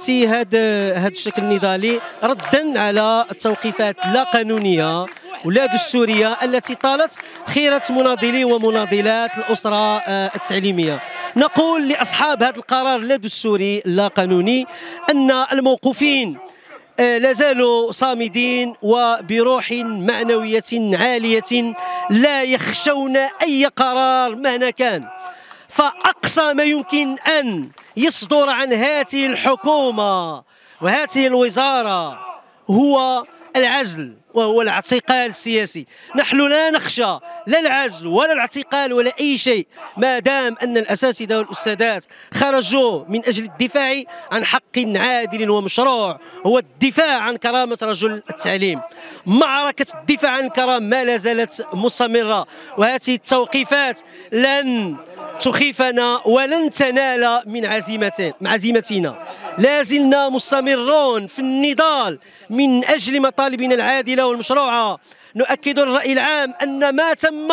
سيداتي هذا الشكل النضالي ردا على التوقيفات لا قانونيه ولا دستوريه التي طالت خيره مناضلي ومناضلات الاسره التعليميه. نقول لاصحاب هذا القرار لا دستوري لا قانوني ان الموقوفين لا زالوا صامدين وبروح معنويه عاليه لا يخشون اي قرار مهما كان. فأقصى ما يمكن أن يصدر عن هذه الحكومة وهذه الوزارة هو العزل وهو الاعتقال السياسي. نحن لا نخشى لا العزل ولا الاعتقال ولا أي شيء ما دام أن الأساتذة والأستاذات خرجوا من أجل الدفاع عن حق عادل ومشروع، هو الدفاع عن كرامة رجل التعليم. معركة الدفاع عن الكرامة ما لا زالت مستمرة، وهذه التوقيفات لن تخيفنا ولن تنال من عزيمتنا. لا زلنا مستمرون في النضال من أجل مطالبنا العادلة والمشروعة. نؤكد للرأي العام أن ما تم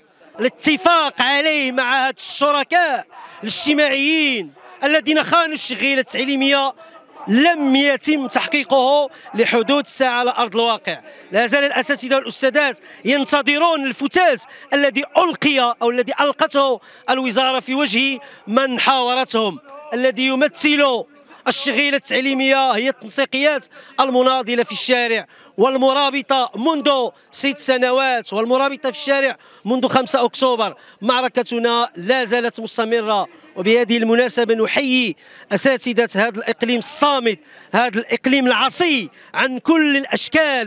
الاتفاق عليه مع هاد الشركاء الاجتماعيين الذين خانوا الشغيلة التعليمية لم يتم تحقيقه لحدود الساعة على أرض الواقع. لا زال الأساتذة والأستاذات ينتظرون الفتات الذي ألقي أو الذي ألقته الوزارة في وجه من حاورتهم. الذي يمثل الشغيلة التعليمية هي التنسيقيات المناضلة في الشارع والمرابطة منذ 6 سنوات والمرابطة في الشارع منذ 5 أكتوبر. معركتنا لا زالت مستمرة، وبهذه المناسبة نحيي أساتذة هذا الإقليم الصامت، هذا الإقليم العصي عن كل الأشكال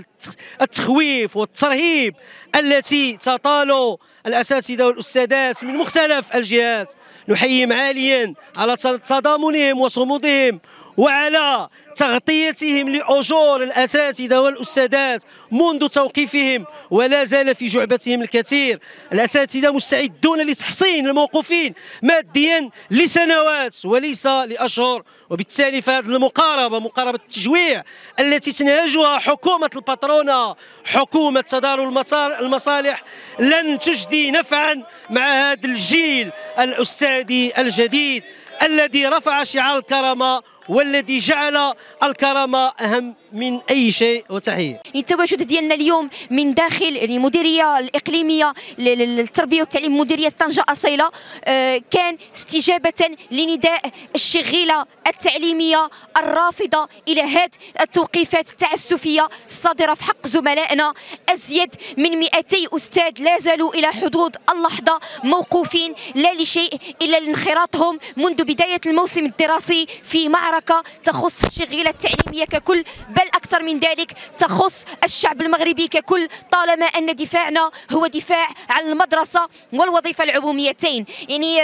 التخويف والترهيب التي تطال الأساتذة والأستاذات من مختلف الجهات. نحييهم عاليا على تضامنهم وصمودهم وعلى تغطيتهم لأجور الأساتذة والأستاذات منذ توقيفهم، ولا زال في جعبتهم الكثير. الأساتذة مستعدون لتحصين الموقوفين ماديا لسنوات وليس لأشهر، وبالتالي فهذه المقاربة مقاربة التجويع التي تنهجها حكومة البطرونة حكومة تدارك المصالح لن تجدي نفعا مع هذا الجيل الأستاذي الجديد الذي رفع شعار الكرامة والذي جعل الكرامة أهم من أي شيء. وتحية. التواجد ديالنا اليوم من داخل المديرية الإقليمية للتربية والتعليم مديرية طنجة أصيلة كان استجابة لنداء الشغيلة التعليمية الرافضة إلى هذه التوقيفات التعسفية الصادرة في حق زملائنا. أزيد من 200 أستاذ لا زالوا إلى حدود اللحظة موقوفين لا لشيء إلا لانخراطهم منذ بداية الموسم الدراسي في معركة تخص الشغيلة التعليمية ككل، بل أكثر من ذلك تخص الشعب المغربي ككل، طالما أن دفاعنا هو دفاع عن المدرسة والوظيفة العموميتين. يعني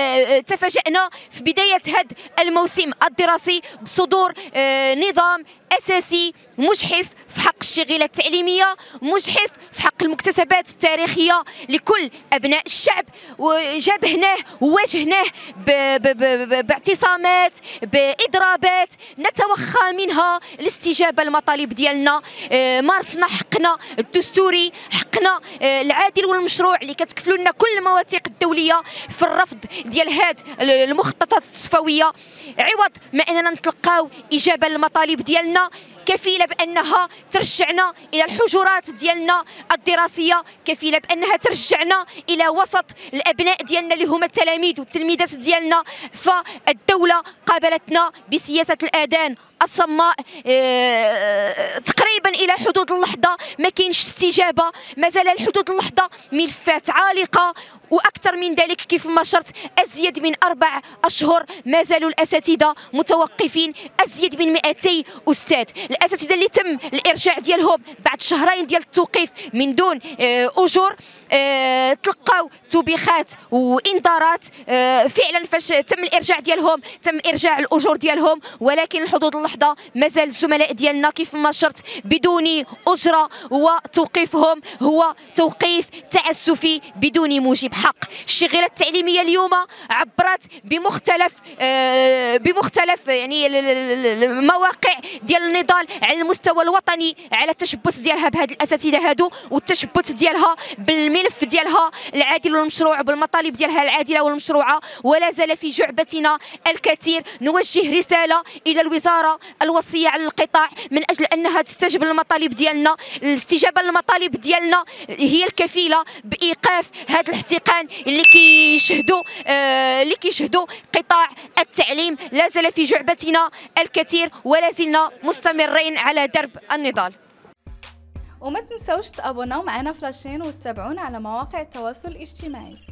تفاجأنا في بداية هذا الموسم الدراسي بصدور نظام أساسي مجحف في حق الشغيلة التعليمية، مجحف في حق المكتسبات التاريخية لكل أبناء الشعب، وجابهناه وواجهناه باعتصامات بإضرابات نتوخى منها الاستجابة للمطالب ديالنا. مارسنا حقنا الدستوري، حقنا العادل والمشروع اللي كتكفلوا لنا كل المواثيق الدولية في الرفض ديال هاد المخططات التصفوية، عوض ما أننا نتلقاو إجابة للمطالب ديالنا كفيلة بأنها ترجعنا إلى الحجرات ديالنا الدراسية، كفيلة بأنها ترجعنا إلى وسط الأبناء ديالنا اللي هما التلاميذ والتلميذات ديالنا. فالدولة قابلتنا بسياسة الآذان الصماء تقريبا إلى حدود اللحظة ما كاينش استجابة، ما زال الحدود اللحظة ملفات عالقة، وأكثر من ذلك كيف ما شرت أزيد من 4 أشهر ما زالوا الأساتذة متوقفين. أزيد من 200 أستاذ الأساتذة اللي تم الإرجاع ديالهم بعد شهرين ديال التوقيف من دون أجور تلقاو توبيخات وإنذارات. فعلا فاش تم الإرجاع ديالهم تم إرجاع الأجور ديالهم، ولكن الحدود اللحظة مازال الزملاء ديالنا كيف ما شرت بدون أجرة، وتوقيفهم هو توقيف تعسفي بدون موجب. الحق. الشغيله التعليميه اليوم عبرت بمختلف يعني المواقع ديال النضال على المستوى الوطني على التشبث ديالها بهاد الاساتذه هادو، والتشبث ديالها بالملف ديالها العادل والمشروع وبالمطالب ديالها العادله والمشروعه. ولا زال في جعبتنا الكثير. نوجه رساله الى الوزاره الوصيه على القطاع من اجل انها تستجب للمطالب ديالنا. الاستجابه للمطالب ديالنا هي الكفيله بايقاف هذا الاحتقان اللي كيشهدوا قطاع التعليم. لا زال في جعبتنا الكثير ولا زلنا مستمرين على درب النضال. وما تنسوش تابوناو معنا في لاشين وتتابعونا على مواقع التواصل الاجتماعي.